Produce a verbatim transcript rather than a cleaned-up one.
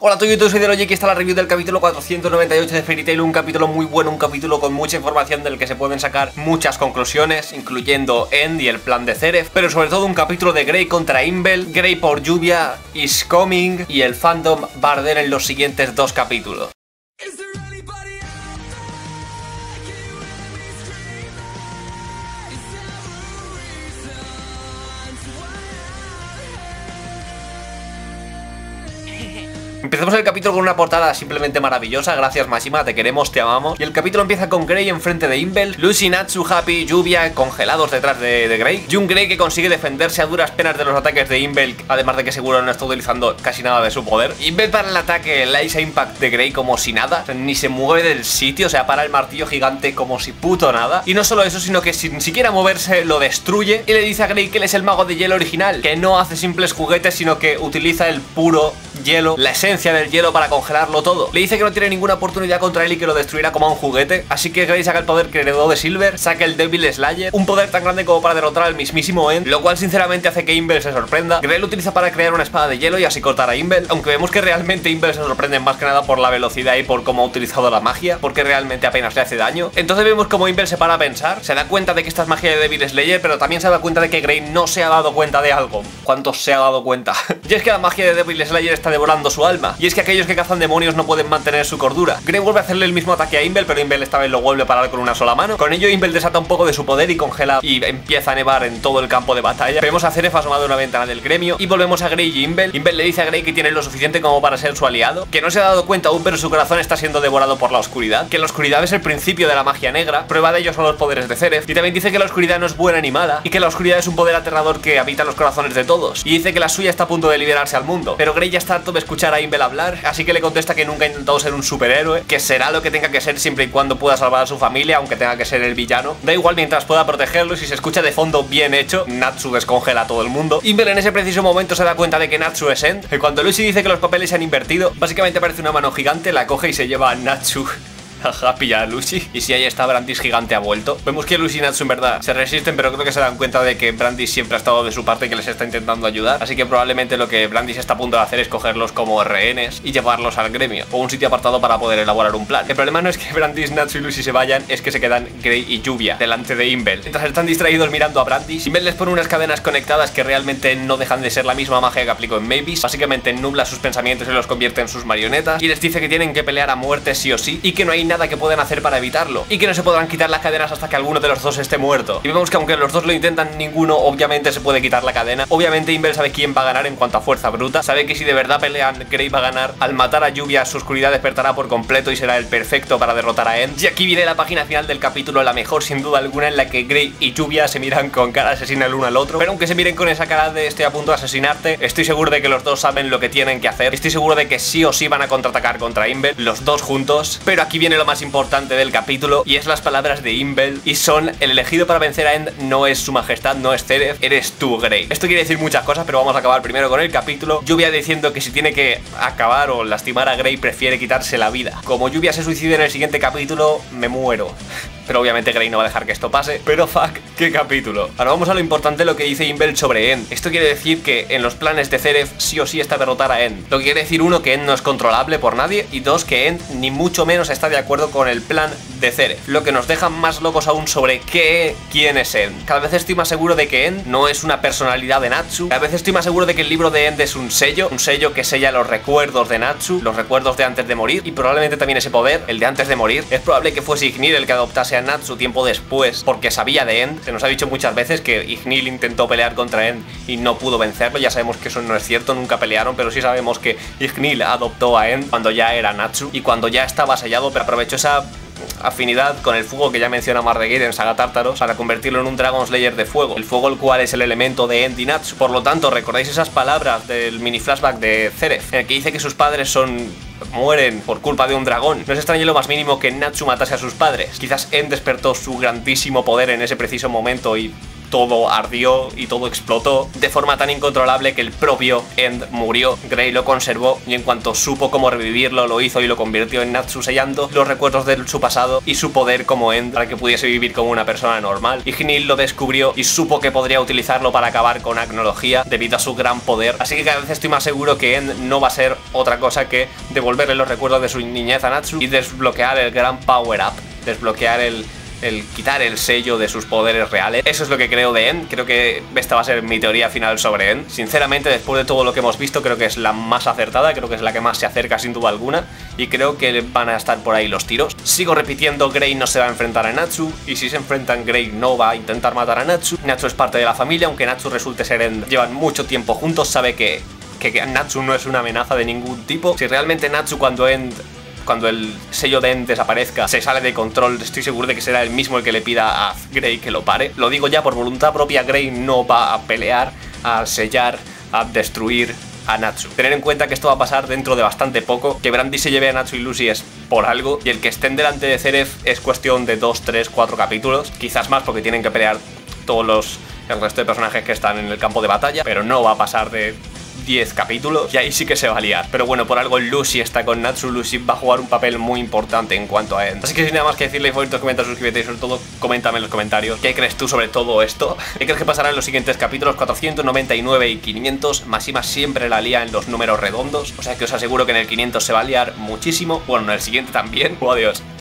Hola a todos YouTube, soy Deloy y aquí está la review del capítulo cuatrocientos noventa y ocho de Fairy Tail. Un capítulo muy bueno, un capítulo con mucha información del que se pueden sacar muchas conclusiones, incluyendo End y el plan de Zeref, pero sobre todo un capítulo de Grey contra Inbel, Grey por lluvia, Is Coming, y el fandom va a arder en los siguientes dos capítulos. Empezamos el capítulo con una portada simplemente maravillosa. Gracias Mashima, te queremos, te amamos. Y el capítulo empieza con Grey enfrente de Inbel, Lucy, Natsu, Happy, Lluvia congelados detrás de, de Grey, y un Grey que consigue defenderse a duras penas de los ataques de Inbel, además de que seguro no está utilizando casi nada de su poder. Inbel para el ataque, el Ice Impact de Grey como si nada, o sea, ni se mueve del sitio, o sea, para el martillo gigante como si puto nada. Y no solo eso, sino que sin siquiera moverse lo destruye y le dice a Grey que él es el mago de hielo original, que no hace simples juguetes, sino que utiliza el puro hielo, la esencia del hielo para congelarlo todo. Le dice que no tiene ninguna oportunidad contra él y que lo destruirá como a un juguete, así que Grey saca el poder que heredó de Silver, saca el Devil Slayer, un poder tan grande como para derrotar al mismísimo End, lo cual sinceramente hace que Inbel se sorprenda. Grey lo utiliza para crear una espada de hielo y así cortar a Inbel, aunque vemos que realmente Inbel se sorprende más que nada por la velocidad y por cómo ha utilizado la magia, porque realmente apenas le hace daño. Entonces vemos como Inbel se para a pensar, se da cuenta de que esta es magia de Devil Slayer, pero también se da cuenta de que Grey no se ha dado cuenta de algo. ¿Cuántos se ha dado cuenta? Y es que la magia de Devil Slayer está devorando su alma, y es que aquellos que cazan demonios no pueden mantener su cordura. Grey vuelve a hacerle el mismo ataque a Inbel, pero Inbel esta vez lo vuelve a parar con una sola mano. Con ello Inbel desata un poco de su poder y congela y empieza a nevar en todo el campo de batalla. Vemos a Zeref asomado en una ventana del gremio y volvemos a Grey y Inbel. Inbel le dice a Grey que tiene lo suficiente como para ser su aliado, que no se ha dado cuenta aún pero su corazón está siendo devorado por la oscuridad, que la oscuridad es el principio de la magia negra, prueba de ello son los poderes de Zeref, y también dice que la oscuridad no es buena ni mala y que la oscuridad es un poder aterrador que habita en los corazones de todos, y dice que la suya está a punto de liberarse al mundo. Pero Grey ya está harto de escuchar a Inbel hablar, así que le contesta que nunca ha intentado ser un superhéroe, que será lo que tenga que ser siempre y cuando pueda salvar a su familia, aunque tenga que ser el villano. Da igual mientras pueda protegerlo, y si se escucha de fondo bien hecho, Natsu descongela a todo el mundo. Inbel en ese preciso momento se da cuenta de que Natsu es End, y cuando Lucy dice que los papeles se han invertido, básicamente aparece una mano gigante, la coge y se lleva a Natsu, a Happy y a Lucy, y si ahí está, Brandis gigante ha vuelto. Vemos que Lucy y Natsu en verdad se resisten, pero creo que se dan cuenta de que Brandis siempre ha estado de su parte y que les está intentando ayudar, así que probablemente lo que Brandis está a punto de hacer es cogerlos como rehenes y llevarlos al gremio, o un sitio apartado para poder elaborar un plan. El problema no es que Brandis, Natsu y Lucy se vayan, es que se quedan Grey y Lluvia delante de Inbel. Mientras están distraídos mirando a Brandis, Inbel les pone unas cadenas conectadas que realmente no dejan de ser la misma magia que aplicó en Mavis. Básicamente nubla sus pensamientos y los convierte en sus marionetas, y les dice que tienen que pelear a muerte sí o sí, y que no hay nada que puedan hacer para evitarlo, y que no se podrán quitar las cadenas hasta que alguno de los dos esté muerto. Y vemos que aunque los dos lo intentan, ninguno obviamente se puede quitar la cadena. Obviamente Inbel sabe quién va a ganar en cuanto a fuerza bruta, sabe que si de verdad pelean, Grey va a ganar. Al matar a Lluvia, su oscuridad despertará por completo y será el perfecto para derrotar a End. Y aquí viene la página final del capítulo, la mejor sin duda alguna, en la que Grey y Lluvia se miran con cara asesina el uno al otro, pero aunque se miren con esa cara de estoy a punto de asesinarte, estoy seguro de que los dos saben lo que tienen que hacer. Estoy seguro de que sí o sí van a contraatacar contra Inbel, los dos juntos. Pero aquí viene lo más importante del capítulo, y es las palabras de Inbel, y son: el elegido para vencer a End no es su majestad, no es Zeref, eres tú, Grey. Esto quiere decir muchas cosas, pero vamos a acabar primero con el capítulo. Lluvia diciendo que si tiene que acabar o lastimar a Grey prefiere quitarse la vida. Como Lluvia se suicide en el siguiente capítulo, me muero. Pero obviamente Grey no va a dejar que esto pase. Pero fuck, qué capítulo. Ahora vamos a lo importante, lo que dice Inbel sobre End. Esto quiere decir que en los planes de Zeref sí o sí está derrotar a End. Lo que quiere decir, uno, que End no es controlable por nadie, y dos, que End ni mucho menos está de acuerdo con el plan de Zeref, lo que nos deja más locos aún sobre qué, quién es End. Cada vez estoy más seguro de que End no es una personalidad de Natsu. Cada vez estoy más seguro de que el libro de End es un sello, un sello que sella los recuerdos de Natsu, los recuerdos de antes de morir, y probablemente también ese poder, el de antes de morir. Es probable que fuese Ignil el que adoptase a Natsu tiempo después, porque sabía de End. Se nos ha dicho muchas veces que Ignil intentó pelear contra End y no pudo vencerlo. Ya sabemos que eso no es cierto, nunca pelearon, pero sí sabemos que Ignil adoptó a End cuando ya era Natsu y cuando ya estaba sellado, pero aprovechó esa afinidad con el fuego que ya menciona Mardegeir en Saga Tártaros para convertirlo en un Dragon Slayer de fuego, el fuego el cual es el elemento de End y Natsu. Por lo tanto, ¿recordáis esas palabras del mini flashback de Zeref, en el que dice que sus padres son mueren por culpa de un dragón? No es extraño lo más mínimo que Natsu matase a sus padres. Quizás End despertó su grandísimo poder en ese preciso momento y todo ardió y todo explotó de forma tan incontrolable que el propio End murió. Grey lo conservó y en cuanto supo cómo revivirlo, lo hizo y lo convirtió en Natsu, sellando los recuerdos de su pasado y su poder como End para que pudiese vivir como una persona normal. Y Gnil lo descubrió y supo que podría utilizarlo para acabar con Agnología debido a su gran poder. Así que cada vez estoy más seguro que End no va a ser otra cosa que devolverle los recuerdos de su niñez a Natsu y desbloquear el gran power up, desbloquear el el quitar el sello de sus poderes reales. Eso es lo que creo de End. Creo que esta va a ser mi teoría final sobre End. Sinceramente, después de todo lo que hemos visto, creo que es la más acertada, creo que es la que más se acerca sin duda alguna, y creo que van a estar por ahí los tiros. Sigo repitiendo, Grey no se va a enfrentar a Natsu, y si se enfrentan, Grey no va a intentar matar a Natsu. Natsu es parte de la familia, aunque Natsu resulte ser End. Llevan mucho tiempo juntos, sabe que, que, que Natsu no es una amenaza de ningún tipo. Si realmente Natsu cuando End... cuando el sello de End desaparezca, se sale de control, estoy seguro de que será el mismo el que le pida a Grey que lo pare. Lo digo ya, por voluntad propia, Grey no va a pelear, a sellar, a destruir a Natsu. Tener en cuenta que esto va a pasar dentro de bastante poco, que Brandy se lleve a Natsu y Lucy es por algo, y el que estén delante de Zeref es cuestión de dos, tres, cuatro capítulos, quizás más porque tienen que pelear todos los el resto de personajes que están en el campo de batalla, pero no va a pasar de diez capítulos y ahí sí que se va a liar. Pero bueno, por algo Lucy está con Natsu. Lucy va a jugar un papel muy importante en cuanto a End. Así que sin nada más que decirle, favoritos, comenta, suscríbete y sobre todo coméntame en los comentarios qué crees tú sobre todo esto. ¿Qué crees que pasará en los siguientes capítulos cuatrocientos noventa y nueve y quinientos? Máxima siempre la lía en los números redondos, o sea que os aseguro que en el quinientos se va a liar muchísimo. Bueno, en el siguiente también. Oh, adiós.